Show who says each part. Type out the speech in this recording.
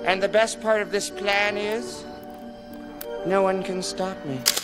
Speaker 1: And the best part of this plan is, no one can stop me.